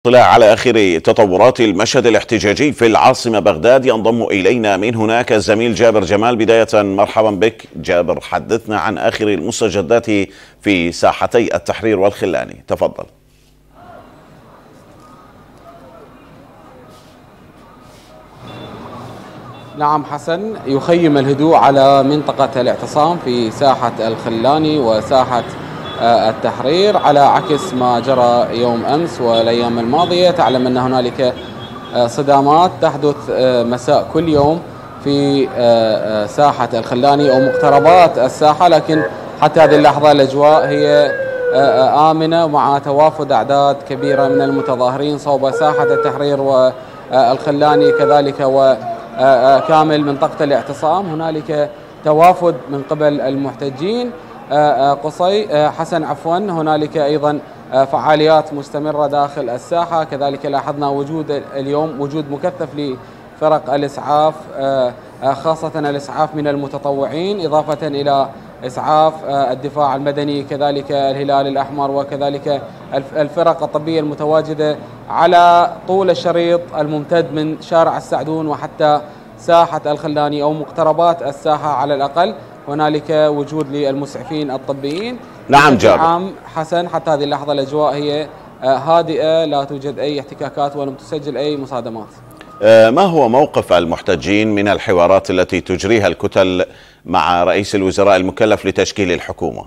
اطلاع على آخر تطورات المشهد الاحتجاجي في العاصمة بغداد ينضم إلينا من هناك الزميل جابر جمال. بداية مرحبا بك جابر، حدثنا عن آخر المستجدات في ساحتي التحرير والخلاني، تفضل. نعم حسن، يخيم الهدوء على منطقة الاعتصام في ساحة الخلاني وساحة التحرير، على عكس ما جرى يوم أمس والأيام الماضية. تعلم أن هنالك صدامات تحدث مساء كل يوم في ساحة الخلاني أو مقتربات الساحة، لكن حتى هذه اللحظة الأجواء هي آمنة مع توافد أعداد كبيرة من المتظاهرين صوب ساحة التحرير والخلاني كذلك وكامل منطقة الاعتصام. هنالك توافد من قبل المحتجين. حسن عفوا، هنالك أيضا فعاليات مستمرة داخل الساحة، كذلك لاحظنا اليوم وجود مكثف لفرق الإسعاف، خاصة الإسعاف من المتطوعين، إضافة إلى إسعاف الدفاع المدني، كذلك الهلال الأحمر، وكذلك الفرق الطبية المتواجدة على طول الشريط الممتد من شارع السعدون وحتى ساحة الخلاني أو مقتربات الساحة. على الأقل هنالك وجود للمسعفين الطبيين. نعم جابر. نعم حسن، حتى هذه اللحظة الأجواء هي هادئة، لا توجد أي احتكاكات ولم تسجل أي مصادمات. ما هو موقف المحتجين من الحوارات التي تجريها الكتل مع رئيس الوزراء المكلف لتشكيل الحكومة؟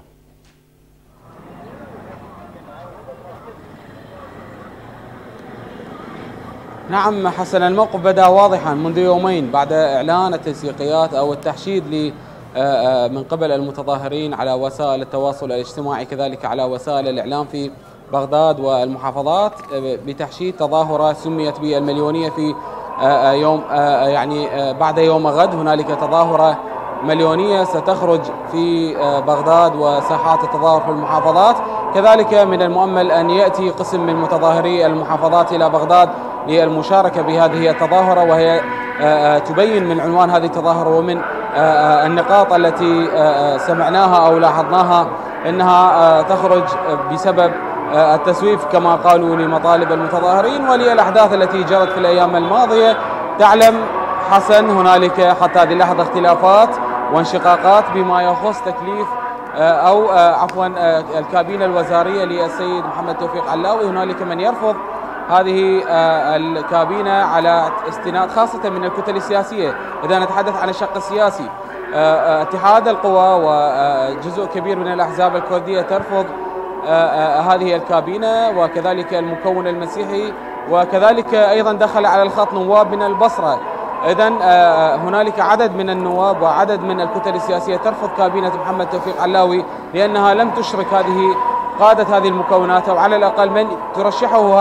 نعم حسن، الموقف بدأ واضحا منذ يومين بعد إعلان التنسيقيات أو التحشيد من قبل المتظاهرين على وسائل التواصل الاجتماعي، كذلك على وسائل الإعلام في بغداد والمحافظات، بتحشيد تظاهرة سميت بالمليونية في يوم بعد يوم غد. هنالك تظاهرة مليونية ستخرج في بغداد وساحات التظاهر في المحافظات. كذلك من المؤمل أن يأتي قسم من متظاهري المحافظات إلى بغداد للمشاركة بهذه التظاهرة، وهي تبين من عنوان هذه التظاهرة ومن النقاط التي سمعناها أو لاحظناها أنها تخرج بسبب التسويف كما قالوا لمطالب المتظاهرين وللأحداث التي جرت في الأيام الماضية. تعلم حسن، هنالك حتى هذه اللحظة اختلافات وانشقاقات بما يخص تكليف أو عفوا الكابينة الوزارية للسيد محمد توفيق علاوي. هنالك من يرفض هذه الكابينة على استناد خاصة من الكتل السياسية. إذا نتحدث عن الشق السياسي، اتحاد القوى وجزء كبير من الأحزاب الكردية ترفض هذه الكابينة، وكذلك المكون المسيحي، وكذلك أيضا دخل على الخط نواب من البصرة. إذن هنالك عدد من النواب وعدد من الكتل السياسية ترفض كابينة محمد توفيق علاوي لأنها لم تشرك قادة هذه المكونات، أو على الأقل من ترشحه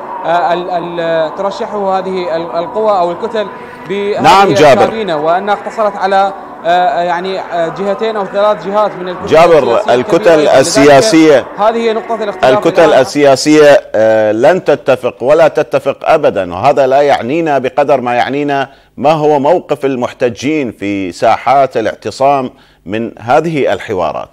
هذه القوى أو الكتل بهذه الكابينة، وأنها اقتصرت على جهتين أو ثلاث جهات من الكتل جابر. الكتل السياسية هذه هي نقطة الاختلاف. الكتل السياسية لن تتفق ولا تتفق أبدا، وهذا لا يعنينا بقدر ما يعنينا ما هو موقف المحتجين في ساحات الاعتصام من هذه الحوارات.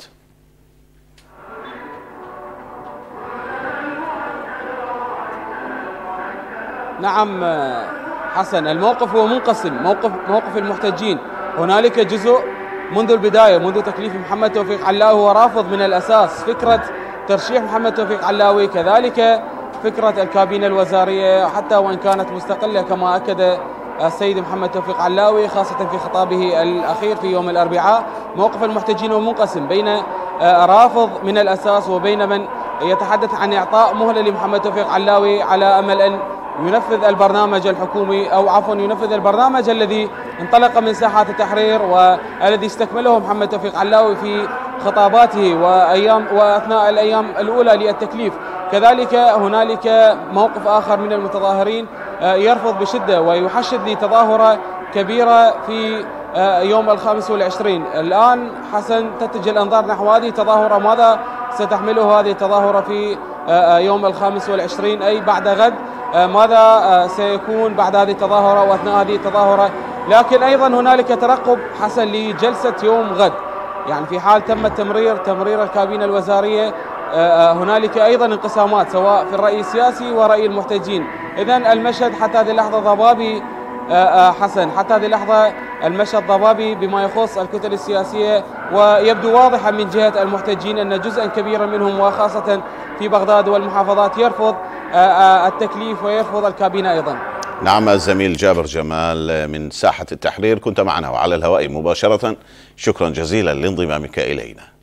نعم حسن، الموقف هو منقسم. موقف المحتجين، هنالك جزء منذ البداية منذ تكليف محمد توفيق علاوي هو رافض من الأساس فكرة ترشيح محمد توفيق علاوي، كذلك فكرة الكابينة الوزارية حتى وإن كانت مستقلة كما أكد السيد محمد توفيق علاوي خاصة في خطابه الأخير في يوم الأربعاء. موقف المحتجين هو منقسم بين رافض من الأساس وبين من يتحدث عن إعطاء مهلة لمحمد توفيق علاوي على أمل أن ينفذ البرنامج الحكومي، أو عفوا ينفذ البرنامج الذي انطلق من ساحات التحرير والذي استكمله محمد توفيق علاوي في خطاباته وأثناء الأيام الأولى للتكليف. كذلك هنالك موقف آخر من المتظاهرين يرفض بشدة ويحشد لتظاهرة كبيرة في يوم 25. الآن حسن تتجه الأنظار نحو هذه التظاهرة، ماذا ستحمله هذه التظاهرة في يوم 25 أي بعد غد؟ ماذا سيكون بعد هذه التظاهرة وأثناء هذه التظاهرة؟ لكن أيضا هنالك ترقب حسن لجلسة يوم غد، في حال تم تمرير الكابينة الوزارية هنالك أيضا انقسامات سواء في الرأي السياسي ورأي المحتجين. إذن المشهد حتى هذه اللحظة ضبابي حسن، حتى هذه اللحظة المشهد ضبابي بما يخص الكتل السياسية، ويبدو واضحا من جهة المحتجين أن جزءا كبيرا منهم وخاصة في بغداد والمحافظات يرفض التكليف ويرفض الكابينة أيضا. نعم، الزميل جابر جمال من ساحة التحرير كنت معنا وعلى الهواء مباشرة، شكرا جزيلا لانضمامك إلينا.